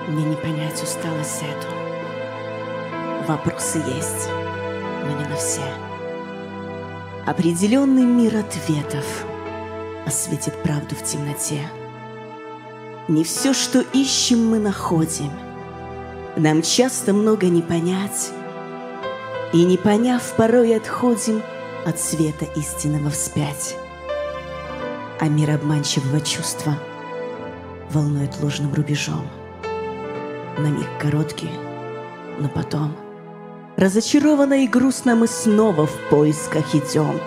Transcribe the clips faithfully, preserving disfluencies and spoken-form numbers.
Мне не понять усталость эту. Вопросы есть, но не на все. Определенный мир ответов осветит правду в темноте. Не все, что ищем, мы находим. Нам часто много не понять, и не поняв, порой отходим от света истинного вспять. А мир обманчивого чувства волнует ложным рубежом. На миг короткий, но потом разочарованно и грустно мы снова в поисках идем.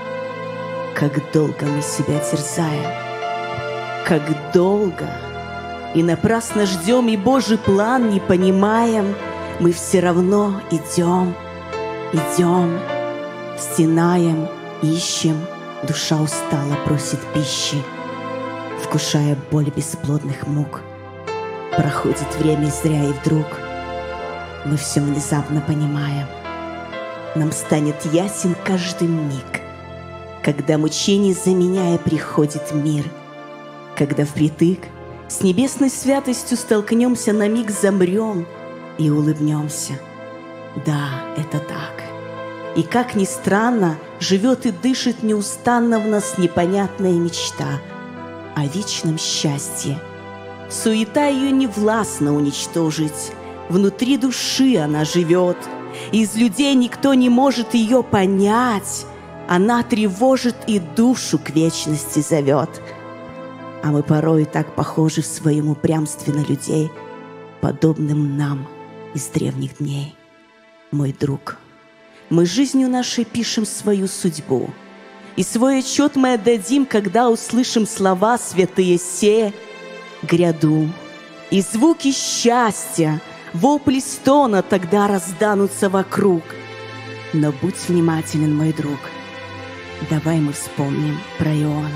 Как долго мы себя терзаем, как долго, и напрасно ждем, и Божий план не понимаем, мы все равно идем, идем, стенаем, ищем, душа устала, просит пищи, вкушая боль бесплодных мук. Проходит время зря, и вдруг мы все внезапно понимаем. Нам станет ясен каждый миг, когда мучение заменяя приходит мир, когда впритык с небесной святостью столкнемся, на миг замрем и улыбнемся. Да, это так. И как ни странно, живет и дышит неустанно в нас непонятная мечта о вечном счастье. Суета ее не властна уничтожить, внутри души она живет. Из людей никто не может ее понять, она тревожит и душу к вечности зовет. А мы порой так похожи в своем упрямстве на людей, подобным нам из древних дней. Мой друг, мы жизнью нашей пишем свою судьбу, и свой отчет мы отдадим, когда услышим слова святые се гряду. И звуки счастья, вопли стона тогда разданутся вокруг. Но будь внимателен, мой друг, давай мы вспомним про Иону.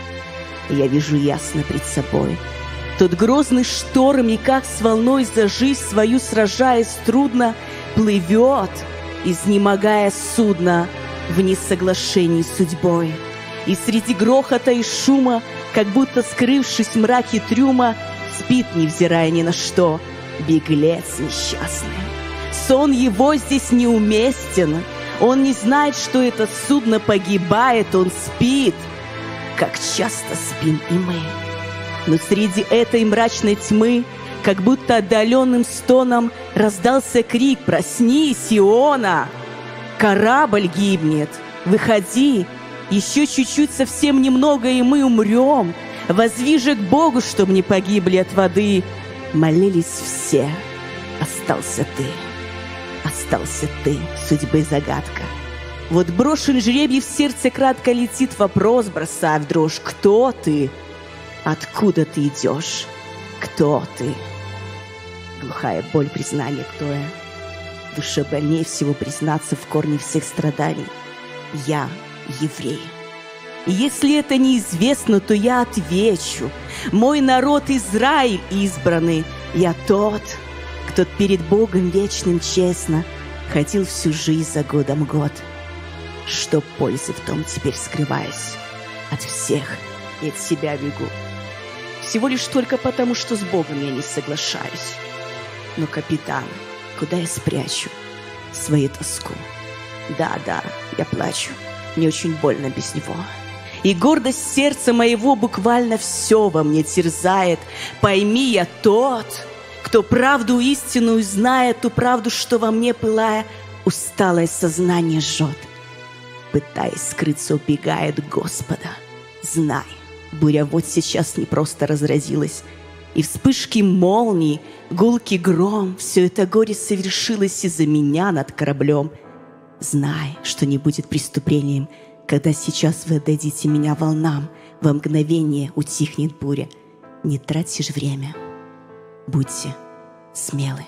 Я вижу ясно пред собой тот грозный шторм, и как с волной за жизнь свою сражаясь трудно плывет, изнемогая судно в несоглашении с судьбой. И среди грохота и шума, как будто скрывшись в мраке трюма, спит, невзирая ни на что, беглец несчастный. Сон его здесь неуместен, он не знает, что это судно погибает, он спит, как часто спим и мы. Но среди этой мрачной тьмы, как будто отдаленным стоном, раздался крик: «Проснись, Иона! Корабль гибнет! Выходи! Еще чуть-чуть, совсем немного, и мы умрем! Возви же к Богу, чтоб не погибли от воды!» Молились все. Остался ты, остался ты, судьбы загадка. Вот брошен жребий, в сердце кратко летит вопрос, бросая в дрожь: кто ты? Откуда ты идешь? Кто ты? Глухая боль признания, кто я. В душе больнее всего признаться в корне всех страданий. Я еврей. И если это неизвестно, то я отвечу. Мой народ Израиль избранный. Я тот, кто перед Богом вечным честно ходил всю жизнь за годом год. Что пользы в том, теперь скрываясь от всех и от себя бегу? Всего лишь только потому, что с Богом я не соглашаюсь. Но, капитан, куда я спрячу свою тоску? Да-да, я плачу, мне очень больно без него. И гордость сердца моего буквально все во мне терзает. Пойми, я тот, кто правду истинную знает, ту правду, что во мне, пылая, усталое сознание жжет. Пытаясь скрыться, убегает Господа. Знай, буря вот сейчас не просто разразилась, и вспышки молний, гулкий гром, все это горе совершилось из-за меня над кораблем. Знай, что не будет преступлением, когда сейчас вы отдадите меня волнам, во мгновение утихнет буря. Не тратьте же время, будьте смелы.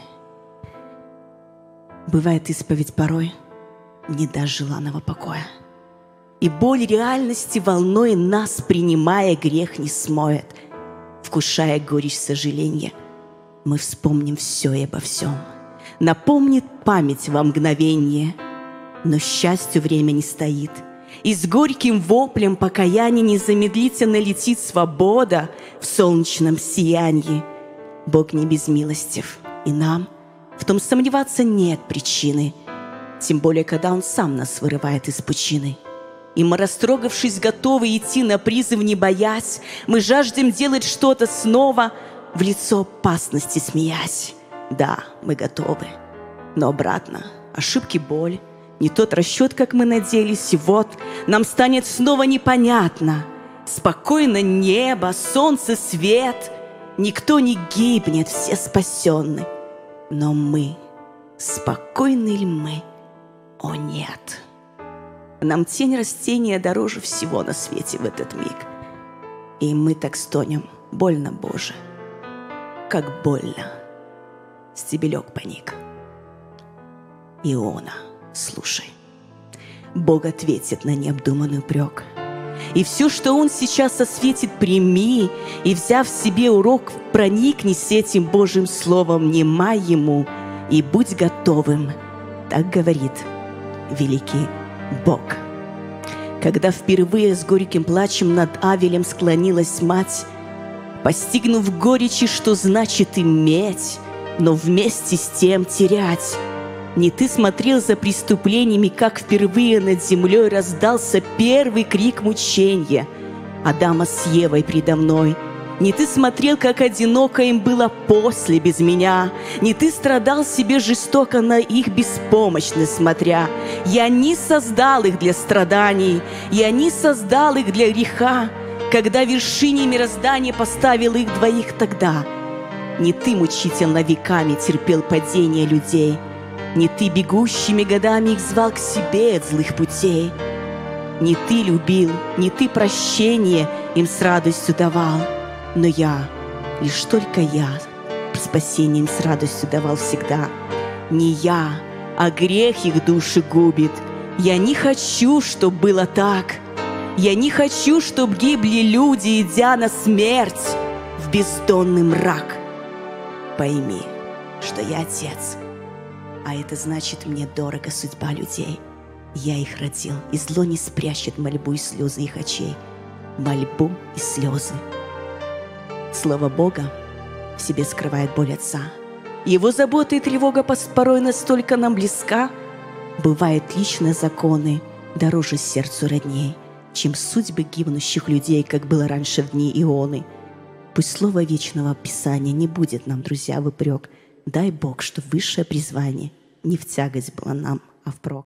Бывает, исповедь порой не даст желанного покоя, и боль реальности волной нас, принимая, грех не смоет. Вкушая горечь сожаления, мы вспомним все и обо всем. Напомнит память во мгновение, но счастью время не стоит. И с горьким воплем покаяния незамедлительно летит свобода в солнечном сиянии. Бог не безмилостив, и нам в том сомневаться нет причины, тем более, когда Он сам нас вырывает из пучины. И мы, растрогавшись, готовы идти на призыв, не боясь, мы жаждем делать что-то снова, в лицо опасности смеясь. Да, мы готовы, но обратно ошибки, боль, не тот расчет, как мы надеялись, и вот нам станет снова непонятно. Спокойно небо, солнце, свет, никто не гибнет, все спасенны. Но мы, спокойны ли мы? О, нет! Нам тень растения дороже всего на свете в этот миг. И мы так стонем, больно, Боже, как больно. Стебелек поник. Иона, слушай, Бог ответит на необдуманный упрек. И все, что Он сейчас осветит, прими, и, взяв себе урок, проникнись этим Божьим словом, внимай Ему и будь готовым. Так говорит великий Бог. Когда впервые с горьким плачем над Авелем склонилась мать, постигнув горечи, что значит иметь, но вместе с тем терять, не ты смотрел за преступлениями, как впервые над землей раздался первый крик мучения Адама с Евой предо мной. Не ты смотрел, как одиноко им было после без меня. Не ты страдал себе жестоко на их беспомощность смотря. Я не создал их для страданий, я не создал их для греха, когда в вершине мироздания поставил их двоих тогда. Не ты мучительно веками терпел падение людей, не ты бегущими годами их звал к себе от злых путей. Не ты любил, не ты прощение им с радостью давал, но я, лишь только я, спасением с радостью давал всегда. Не я, а грех их души губит. Я не хочу, чтоб было так. Я не хочу, чтоб гибли люди, идя на смерть в бездонный мрак. Пойми, что я отец, а это значит, мне дорого судьба людей. Я их родил, и зло не спрячет мольбу и слезы их очей. Мольбу и слезы. Слово Бога в себе скрывает боль отца. Его забота и тревога порой настолько нам близка. Бывают личные законы дороже сердцу родней, чем судьбы гибнущих людей, как было раньше в дни Ионы. Пусть слово вечного Писания не будет нам, друзья, в упрек. Дай Бог, что высшее призвание не в тягость было нам, а впрок.